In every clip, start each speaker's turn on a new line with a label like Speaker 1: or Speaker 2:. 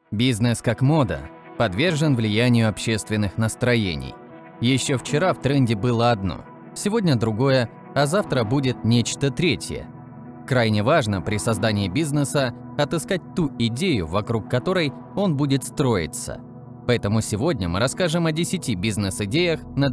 Speaker 1: Бизнес как мода подвержен влиянию общественных настроений. Еще вчера в тренде было одно, сегодня другое, а завтра будет нечто третье. Крайне важно при создании бизнеса отыскать ту идею, вокруг которой он будет строиться. Поэтому сегодня мы расскажем о 10 бизнес-идеях на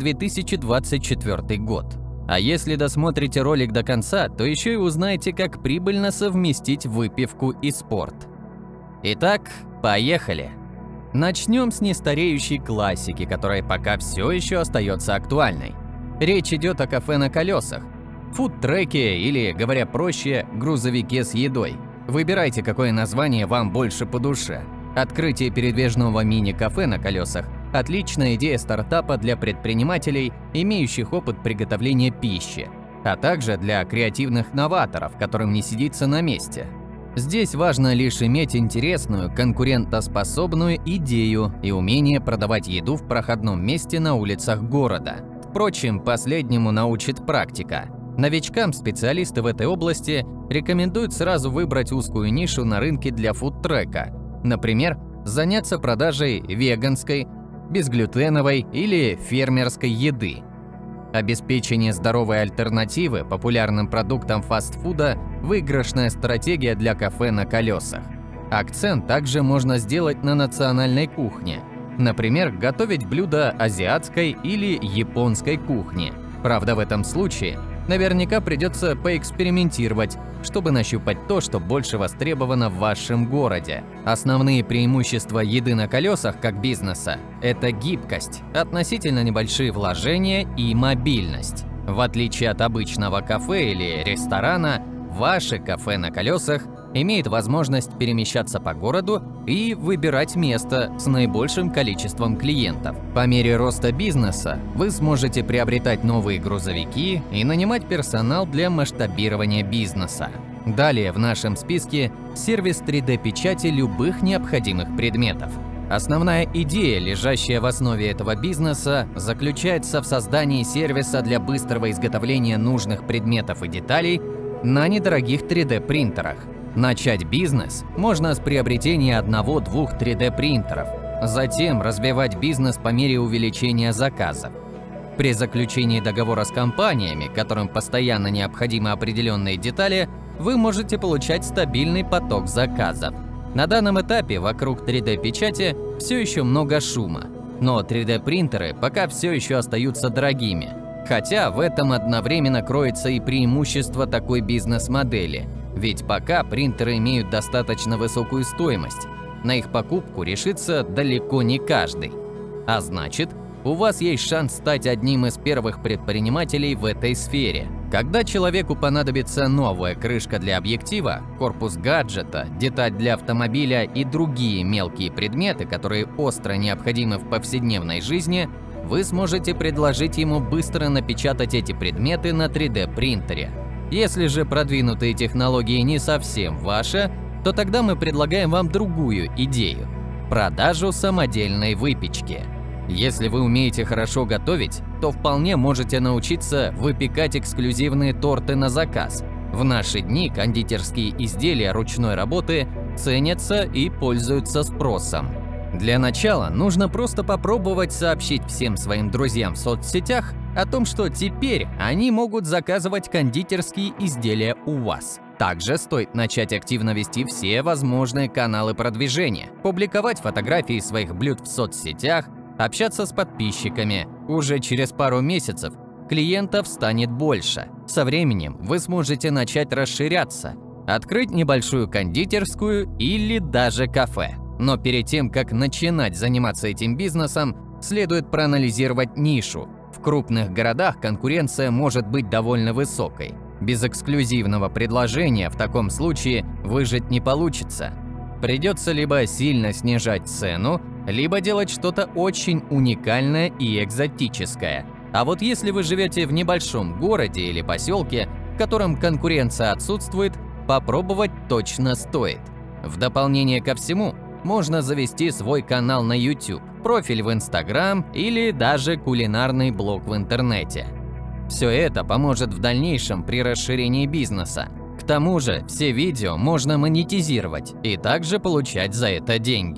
Speaker 1: 2024 год. А если досмотрите ролик до конца, то еще и узнаете, как прибыльно совместить выпивку и спорт. Итак, поехали! Начнем с нестареющей классики, которая пока все еще остается актуальной. Речь идет о кафе на колесах, фуд-треке или, говоря проще, грузовике с едой. Выбирайте, какое название вам больше по душе. Открытие передвижного мини-кафе на колесах – отличная идея стартапа для предпринимателей, имеющих опыт приготовления пищи, а также для креативных новаторов, которым не сидится на месте. Здесь важно лишь иметь интересную, конкурентоспособную идею и умение продавать еду в проходном месте на улицах города. Впрочем, последнему научит практика. Новичкам специалисты в этой области рекомендуют сразу выбрать узкую нишу на рынке для фудтрека. Например, заняться продажей веганской, безглютеновой или фермерской еды. Обеспечение здоровой альтернативы популярным продуктам фастфуда – выигрышная стратегия для кафе на колесах. Акцент также можно сделать на национальной кухне. Например, готовить блюда азиатской или японской кухни. Правда, в этом случае наверняка придется поэкспериментировать, чтобы нащупать то, что больше востребовано в вашем городе. Основные преимущества еды на колесах как бизнеса – это гибкость, относительно небольшие вложения и мобильность. В отличие от обычного кафе или ресторана, ваше кафе на колесах имеет возможность перемещаться по городу и выбирать место с наибольшим количеством клиентов. По мере роста бизнеса вы сможете приобретать новые грузовики и нанимать персонал для масштабирования бизнеса. Далее в нашем списке сервис 3D-печати любых необходимых предметов. Основная идея, лежащая в основе этого бизнеса, заключается в создании сервиса для быстрого изготовления нужных предметов и деталей на недорогих 3D-принтерах. Начать бизнес можно с приобретения 1-2 3D-принтеров, затем развивать бизнес по мере увеличения заказов. При заключении договора с компаниями, которым постоянно необходимы определенные детали, вы можете получать стабильный поток заказов. На данном этапе вокруг 3D-печати все еще много шума, но 3D-принтеры пока все еще остаются дорогими. Хотя в этом одновременно кроется и преимущество такой бизнес-модели. Ведь пока принтеры имеют достаточно высокую стоимость, на их покупку решится далеко не каждый. А значит, у вас есть шанс стать одним из первых предпринимателей в этой сфере. Когда человеку понадобится новая крышка для объектива, корпус гаджета, деталь для автомобиля и другие мелкие предметы, которые остро необходимы в повседневной жизни, вы сможете предложить ему быстро напечатать эти предметы на 3D-принтере. Если же продвинутые технологии не совсем ваши, то тогда мы предлагаем вам другую идею – продажу самодельной выпечки. Если вы умеете хорошо готовить, то вполне можете научиться выпекать эксклюзивные торты на заказ. В наши дни кондитерские изделия ручной работы ценятся и пользуются спросом. Для начала нужно просто попробовать сообщить всем своим друзьям в соцсетях о том, что теперь они могут заказывать кондитерские изделия у вас. Также стоит начать активно вести все возможные каналы продвижения, публиковать фотографии своих блюд в соцсетях, общаться с подписчиками. Уже через пару месяцев клиентов станет больше. Со временем вы сможете начать расширяться, открыть небольшую кондитерскую или даже кафе. Но перед тем, как начинать заниматься этим бизнесом, следует проанализировать нишу. В крупных городах конкуренция может быть довольно высокой. Без эксклюзивного предложения в таком случае выжить не получится. Придется либо сильно снижать цену, либо делать что-то очень уникальное и экзотическое. А вот если вы живете в небольшом городе или поселке, в котором конкуренция отсутствует, попробовать точно стоит. В дополнение ко всему, можно завести свой канал на YouTube, профиль в Instagram или даже кулинарный блог в интернете. Все это поможет в дальнейшем при расширении бизнеса. К тому же все видео можно монетизировать и также получать за это деньги.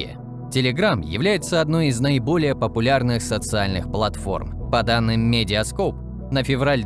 Speaker 1: Telegram является одной из наиболее популярных социальных платформ. По данным Mediascope, на февраль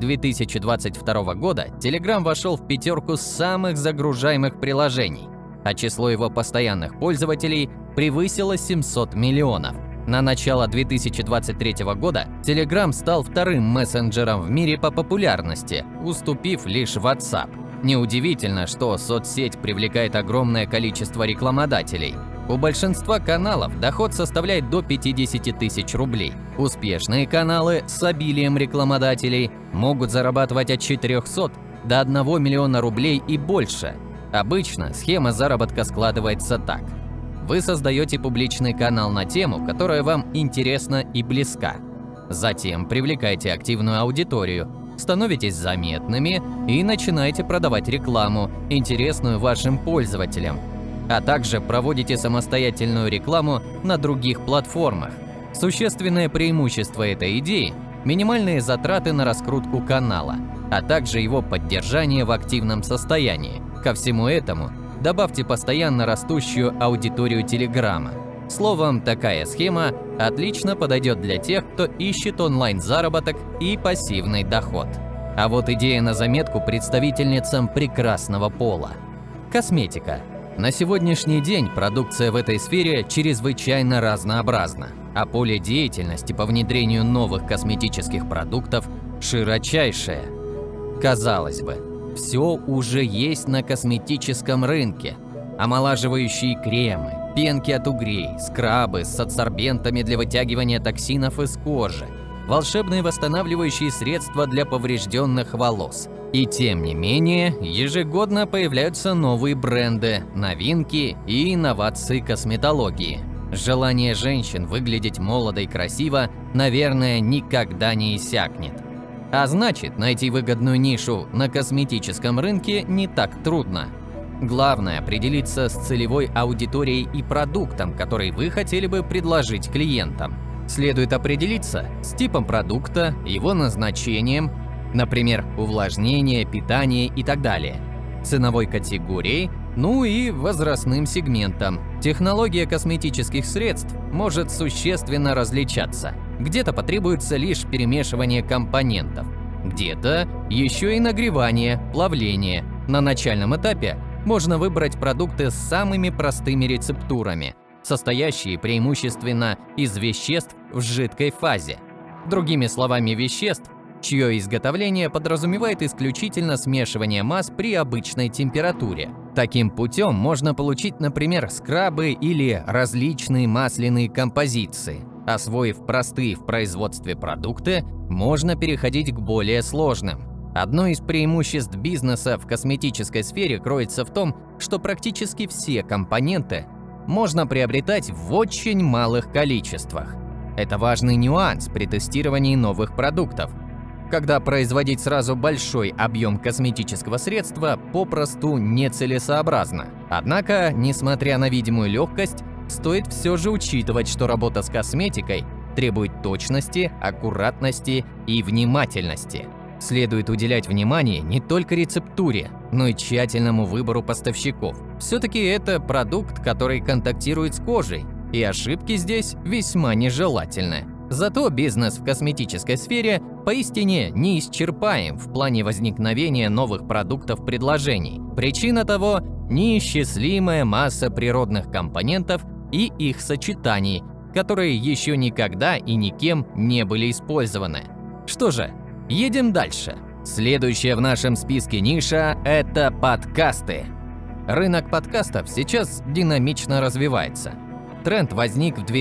Speaker 1: 2022 года Telegram вошел в пятерку самых загружаемых приложений, а число его постоянных пользователей превысило 700 миллионов. На начало 2023 года Telegram стал вторым мессенджером в мире по популярности, уступив лишь WhatsApp. Неудивительно, что соцсеть привлекает огромное количество рекламодателей. У большинства каналов доход составляет до 50 тысяч рублей. Успешные каналы с обилием рекламодателей могут зарабатывать от 400 до 1 миллиона рублей и больше. Обычно схема заработка складывается так. Вы создаете публичный канал на тему, которая вам интересна и близка. Затем привлекаете активную аудиторию, становитесь заметными и начинаете продавать рекламу, интересную вашим пользователям, а также проводите самостоятельную рекламу на других платформах. Существенное преимущество этой идеи – минимальные затраты на раскрутку канала, а также его поддержание в активном состоянии. Ко всему этому добавьте постоянно растущую аудиторию Телеграма. Словом, такая схема отлично подойдет для тех, кто ищет онлайн-заработок и пассивный доход. А вот идея на заметку представительницам прекрасного пола. Косметика. На сегодняшний день продукция в этой сфере чрезвычайно разнообразна, а поле деятельности по внедрению новых косметических продуктов широчайшее. Казалось бы, все уже есть на косметическом рынке. Омолаживающие кремы, пенки от угрей, скрабы с адсорбентами для вытягивания токсинов из кожи, волшебные восстанавливающие средства для поврежденных волос. И тем не менее, ежегодно появляются новые бренды, новинки и инновации косметологии. Желание женщин выглядеть молодо и красиво, наверное, никогда не иссякнет. А значит, найти выгодную нишу на косметическом рынке не так трудно. Главное – определиться с целевой аудиторией и продуктом, который вы хотели бы предложить клиентам. Следует определиться с типом продукта, его назначением, например, увлажнение, питание и так далее, ценовой категорией, ну и возрастным сегментом. Технология косметических средств может существенно различаться. Где-то потребуется лишь перемешивание компонентов, где-то еще и нагревание, плавление. На начальном этапе можно выбрать продукты с самыми простыми рецептурами, состоящие преимущественно из веществ в жидкой фазе. Другими словами, веществ, чье изготовление подразумевает исключительно смешивание масс при обычной температуре. Таким путем можно получить, например, скрабы или различные масляные композиции. Освоив простые в производстве продукты, можно переходить к более сложным. Одно из преимуществ бизнеса в косметической сфере кроется в том, что практически все компоненты можно приобретать в очень малых количествах. Это важный нюанс при тестировании новых продуктов, когда производить сразу большой объем косметического средства попросту нецелесообразно. Однако, несмотря на видимую легкость, стоит все же учитывать, что работа с косметикой требует точности, аккуратности и внимательности. Следует уделять внимание не только рецептуре, но и тщательному выбору поставщиков. Все-таки это продукт, который контактирует с кожей, и ошибки здесь весьма нежелательны. Зато бизнес в косметической сфере поистине неисчерпаем в плане возникновения новых продуктов-предложений. Причина того – неисчислимая масса природных компонентов и их сочетаний, которые еще никогда и никем не были использованы. Что же, едем дальше. Следующая в нашем списке ниша – это подкасты. Рынок подкастов сейчас динамично развивается. Тренд возник в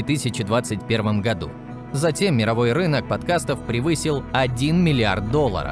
Speaker 1: 2021 году. Затем мировой рынок подкастов превысил $1 миллиард.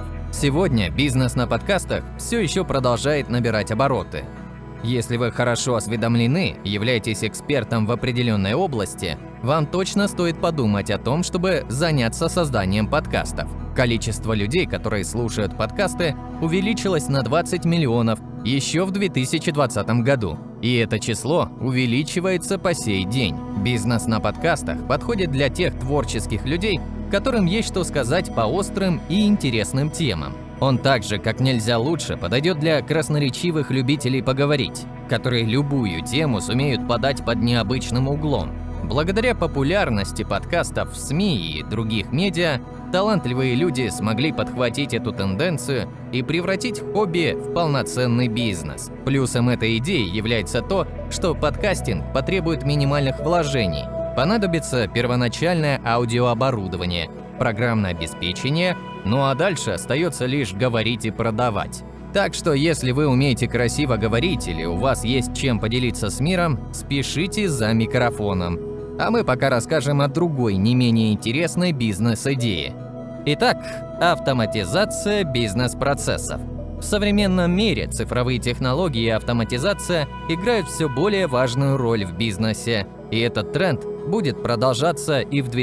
Speaker 1: Сегодня бизнес на подкастах все еще продолжает набирать обороты. Если вы хорошо осведомлены, являетесь экспертом в определенной области, вам точно стоит подумать о том, чтобы заняться созданием подкастов. Количество людей, которые слушают подкасты, увеличилось на 20 миллионов еще в 2020 году. И это число увеличивается по сей день. Бизнес на подкастах подходит для тех творческих людей, которым есть что сказать по острым и интересным темам. Он также, как нельзя лучше, подойдет для красноречивых любителей поговорить, которые любую тему сумеют подать под необычным углом. Благодаря популярности подкастов в СМИ и других медиа, талантливые люди смогли подхватить эту тенденцию и превратить хобби в полноценный бизнес. Плюсом этой идеи является то, что подкастинг потребует минимальных вложений. Понадобится первоначальное аудиооборудование, программное обеспечение, ну а дальше остается лишь говорить и продавать. Так что если вы умеете красиво говорить или у вас есть чем поделиться с миром, спешите за микрофоном. А мы пока расскажем о другой, не менее интересной бизнес-идее. Итак, автоматизация бизнес-процессов. В современном мире цифровые технологии и автоматизация играют все более важную роль в бизнесе, и этот тренд будет продолжаться и в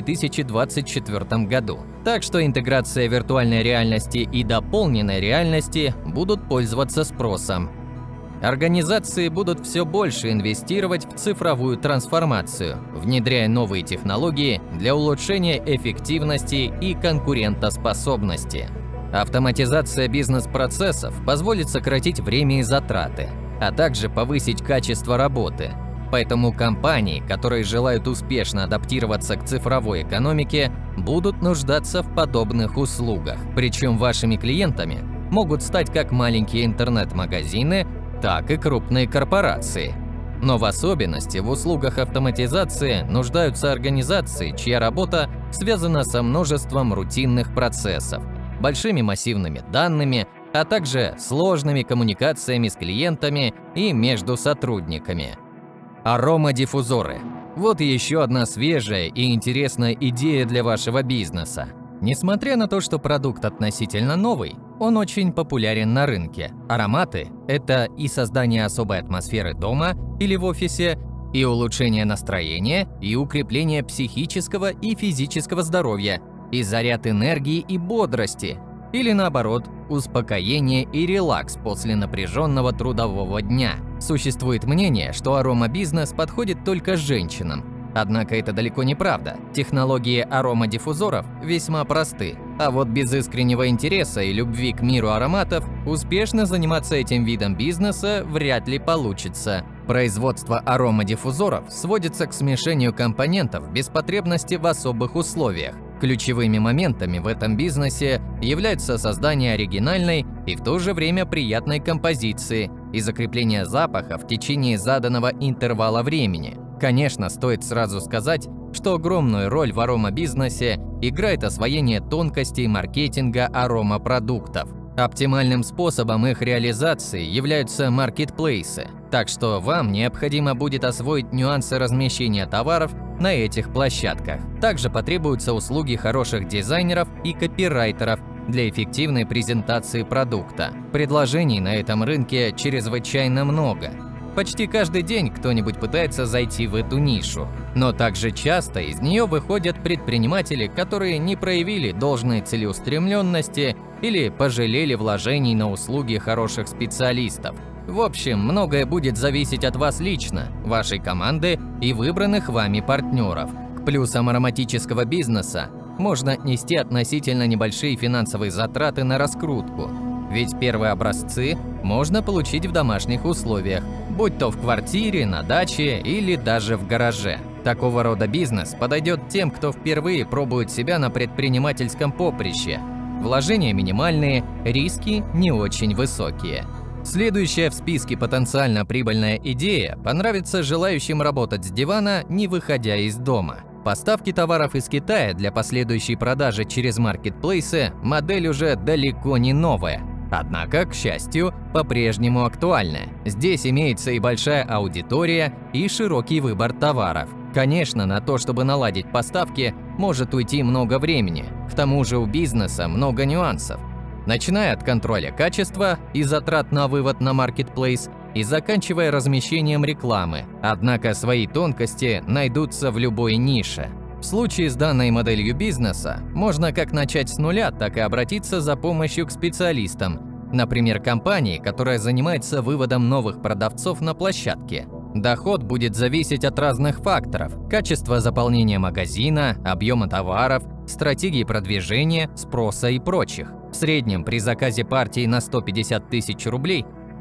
Speaker 1: 2024 году. Так что интеграция виртуальной реальности и дополненной реальности будут пользоваться спросом. Организации будут все больше инвестировать в цифровую трансформацию, внедряя новые технологии для улучшения эффективности и конкурентоспособности. Автоматизация бизнес-процессов позволит сократить время и затраты, а также повысить качество работы. Поэтому компании, которые желают успешно адаптироваться к цифровой экономике, будут нуждаться в подобных услугах. Причем вашими клиентами могут стать как маленькие интернет-магазины, так и крупные корпорации. Но в особенности в услугах автоматизации нуждаются организации, чья работа связана со множеством рутинных процессов, большими массивными данными, а также сложными коммуникациями с клиентами и между сотрудниками. Аромадиффузоры. Вот еще одна свежая и интересная идея для вашего бизнеса. Несмотря на то, что продукт относительно новый, он очень популярен на рынке. Ароматы – это и создание особой атмосферы дома или в офисе, и улучшение настроения, и укрепление психического и физического здоровья, и заряд энергии и бодрости, или наоборот, успокоение и релакс после напряженного трудового дня. Существует мнение, что аромабизнес подходит только женщинам. Однако это далеко не правда. Технологии аромадиффузоров весьма просты. А вот без искреннего интереса и любви к миру ароматов успешно заниматься этим видом бизнеса вряд ли получится. Производство аромадиффузоров сводится к смешению компонентов без потребности в особых условиях. Ключевыми моментами в этом бизнесе являются создание оригинальной и в то же время приятной композиции и закрепление запаха в течение заданного интервала времени. Конечно, стоит сразу сказать, что огромную роль в аромабизнесе играет освоение тонкостей маркетинга аромапродуктов. Оптимальным способом их реализации являются маркетплейсы, так что вам необходимо будет освоить нюансы размещения товаров на этих площадках. Также потребуются услуги хороших дизайнеров и копирайтеров для эффективной презентации продукта. Предложений на этом рынке чрезвычайно много. Почти каждый день кто-нибудь пытается зайти в эту нишу. Но также часто из нее выходят предприниматели, которые не проявили должной целеустремленности или пожалели вложений на услуги хороших специалистов. В общем, многое будет зависеть от вас лично, вашей команды и выбранных вами партнеров. К плюсам ароматического бизнеса можно отнести относительно небольшие финансовые затраты на раскрутку. Ведь первые образцы можно получить в домашних условиях, будь то в квартире, на даче или даже в гараже. Такого рода бизнес подойдет тем, кто впервые пробует себя на предпринимательском поприще. Вложения минимальные, риски не очень высокие. Следующая в списке потенциально прибыльная идея понравится желающим работать с дивана, не выходя из дома. Поставки товаров из Китая для последующей продажи через маркетплейсы – модель уже далеко не новая. Однако, к счастью, по-прежнему актуальна. Здесь имеется и большая аудитория, и широкий выбор товаров. Конечно, на то, чтобы наладить поставки, может уйти много времени. К тому же у бизнеса много нюансов. Начиная от контроля качества и затрат на вывод на маркетплейс, и заканчивая размещением рекламы. Однако свои тонкости найдутся в любой нише. В случае с данной моделью бизнеса можно как начать с нуля, так и обратиться за помощью к специалистам, например, компании, которая занимается выводом новых продавцов на площадке. Доход будет зависеть от разных факторов – качества заполнения магазина, объема товаров, стратегии продвижения, спроса и прочих. В среднем при заказе партии на 150 тысяч рублей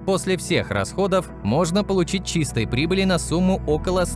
Speaker 1: После всех расходов можно получить чистой прибыли на сумму около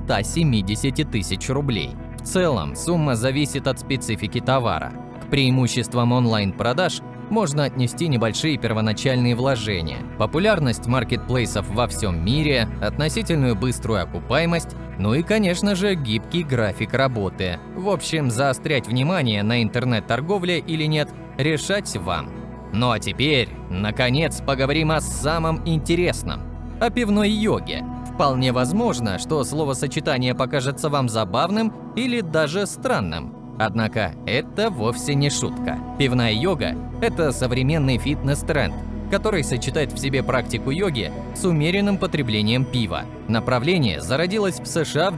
Speaker 1: 170 тысяч рублей. В целом, сумма зависит от специфики товара. К преимуществам онлайн-продаж можно отнести небольшие первоначальные вложения, популярность маркетплейсов во всем мире, относительную быструю окупаемость, ну и, конечно же, гибкий график работы. В общем, заострять внимание на интернет-торговле или нет, решать вам. Ну а теперь, наконец, поговорим о самом интересном – о пивной йоге. Вполне возможно, что словосочетание покажется вам забавным или даже странным. Однако это вовсе не шутка. Пивная йога – это современный фитнес-тренд, который сочетает в себе практику йоги с умеренным потреблением пива. Направление зародилось в США в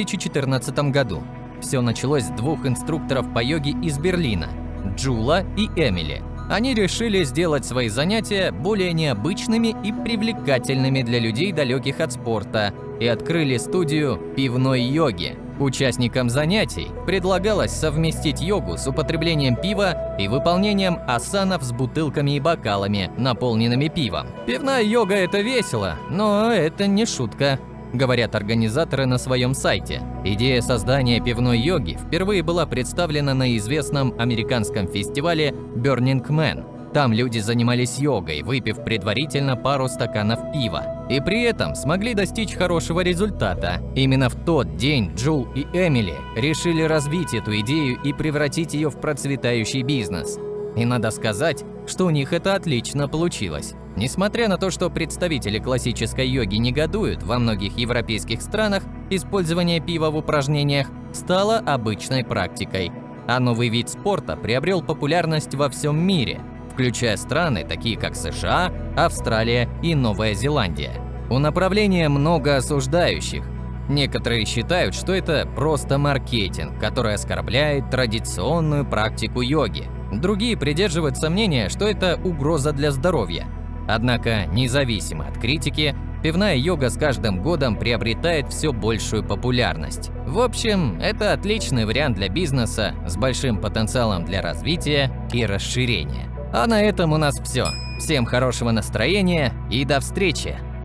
Speaker 1: 2014 году. Все началось с двух инструкторов по йоге из Берлина – Джула и Эмили. Они решили сделать свои занятия более необычными и привлекательными для людей, далеких от спорта, и открыли студию пивной йоги. Участникам занятий предлагалось совместить йогу с употреблением пива и выполнением асанов с бутылками и бокалами, наполненными пивом. Пивная йога – это весело, но это не шутка, говорят организаторы на своем сайте. Идея создания пивной йоги впервые была представлена на известном американском фестивале Burning Man. Там люди занимались йогой, выпив предварительно пару стаканов пива. И при этом смогли достичь хорошего результата. Именно в тот день Джул и Эмили решили развить эту идею и превратить ее в процветающий бизнес. И надо сказать, что у них это отлично получилось. Несмотря на то, что представители классической йоги негодуют, во многих европейских странах использование пива в упражнениях стало обычной практикой. А новый вид спорта приобрел популярность во всем мире, включая страны, такие как США, Австралия и Новая Зеландия. У направления много осуждающих. Некоторые считают, что это просто маркетинг, который оскорбляет традиционную практику йоги. Другие придерживаются мнения, что это угроза для здоровья. Однако, независимо от критики, пивная йога с каждым годом приобретает все большую популярность. В общем, это отличный вариант для бизнеса с большим потенциалом для развития и расширения. А на этом у нас все. Всем хорошего настроения и до встречи!